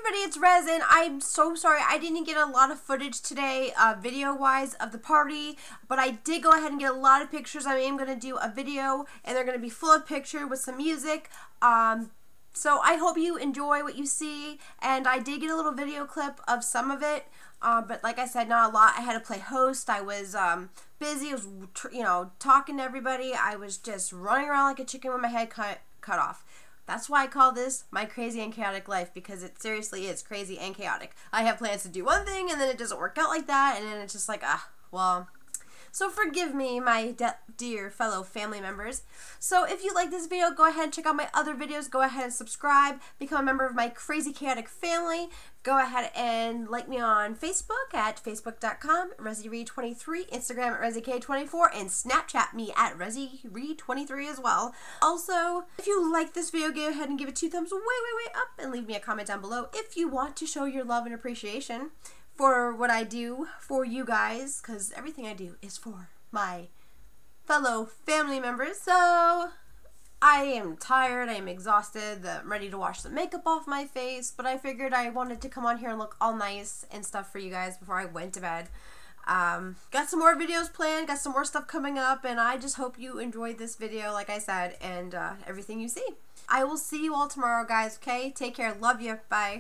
everybody, it's Rez, and I'm so sorry I didn't get a lot of footage today, video-wise, of the party, but I did go ahead and get a lot of pictures. I am going to do a video, and they're going to be full of picture with some music, so I hope you enjoy what you see, and I did get a little video clip of some of it, but like I said, not a lot. I had to play host. I was busy. I was, talking to everybody. I was just running around like a chicken with my head cut off. That's why I call this my crazy and chaotic life, because it seriously is crazy and chaotic. I have plans to do one thing, and then it doesn't work out like that, and then it's just like, well. So forgive me, my dear fellow family members. So if you like this video, go ahead and check out my other videos. Go ahead and subscribe. Become a member of my crazy chaotic family. Go ahead and like me on Facebook at facebook.com, ReziReed23, Instagram at ReziK24, and Snapchat me at ReziReed23 as well. Also, if you like this video, go ahead and give it 2 thumbs way up, and leave me a comment down below if you want to show your love and appreciation for what I do for you guys, because everything I do is for my fellow family members. So I am tired, I am exhausted, I'm ready to wash the makeup off my face, but I figured I wanted to come on here and look all nice and stuff for you guys before I went to bed. Got some more videos planned, got some more stuff coming up, and I just hope you enjoyed this video, like I said, and everything you see. I will see you all tomorrow, guys, okay? Take care, love you, bye.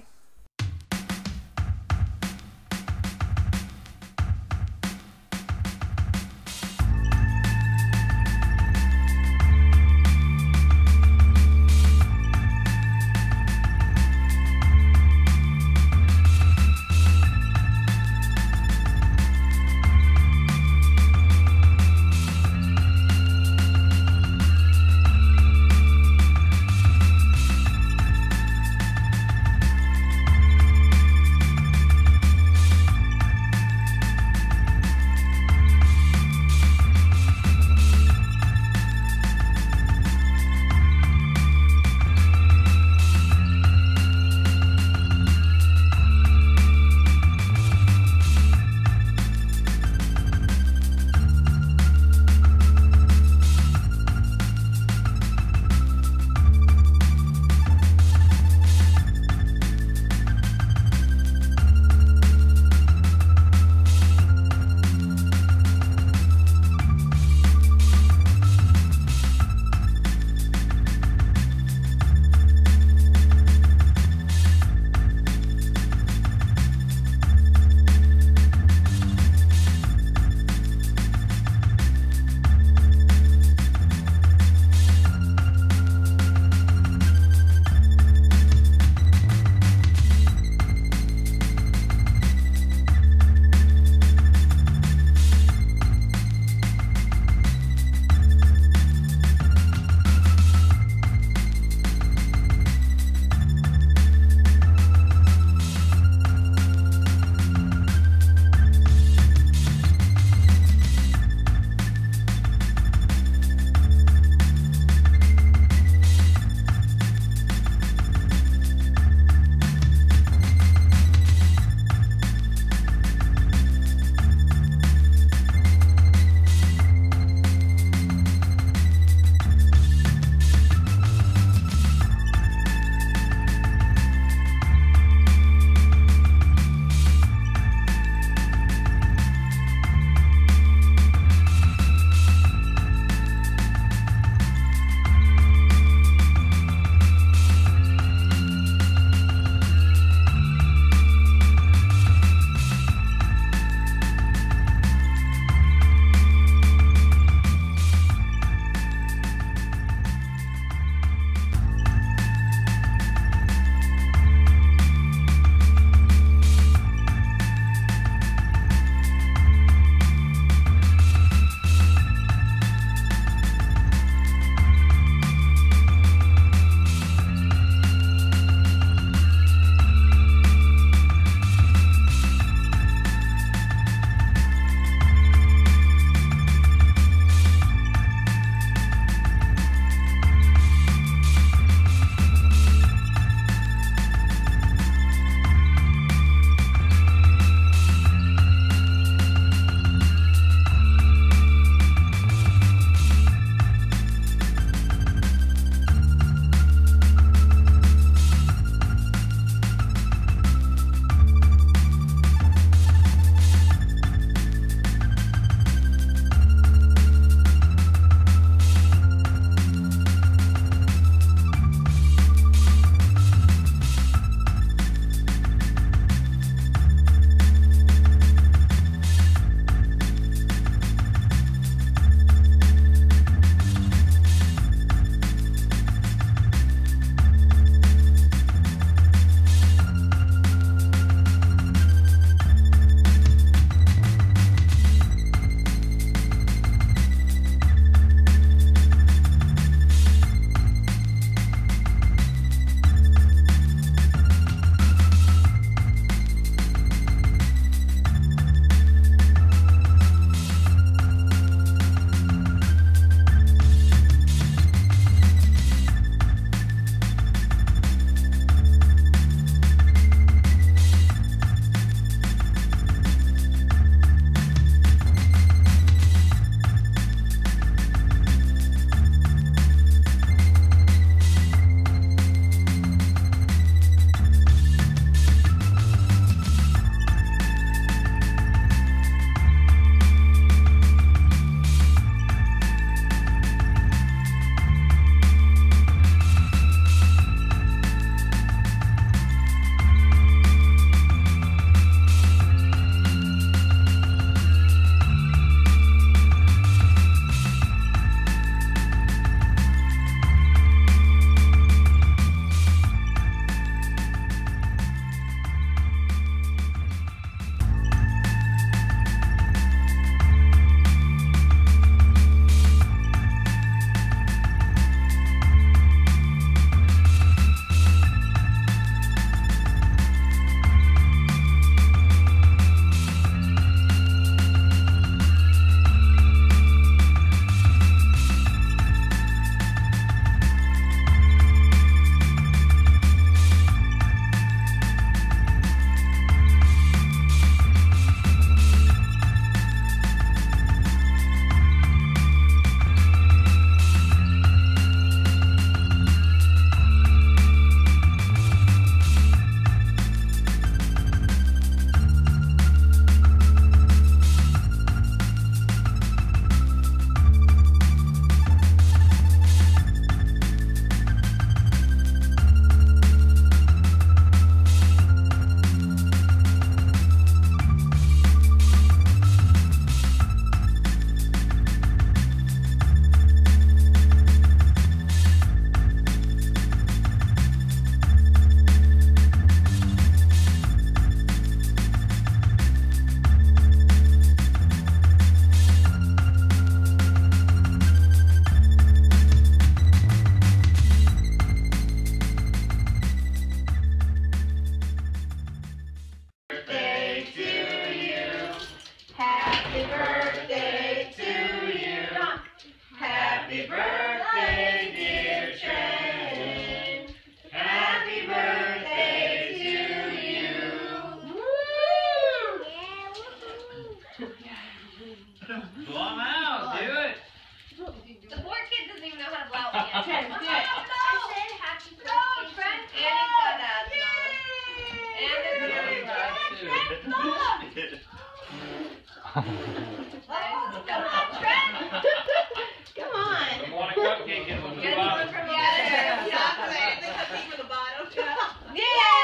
Come on. You want a cupcake in the bottom. Yeah, chocolate. The cupcake from the bottom. Yay!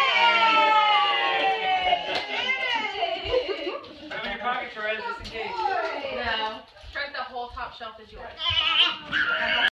Put them in your pocket, Therese, just in case. No. Strike the whole top shelf is yours.